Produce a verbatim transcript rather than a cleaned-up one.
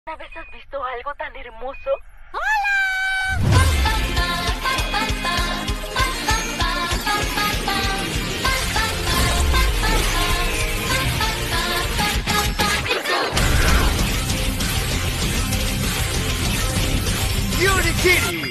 ¿Una vez has visto algo tan hermoso? Unikitty!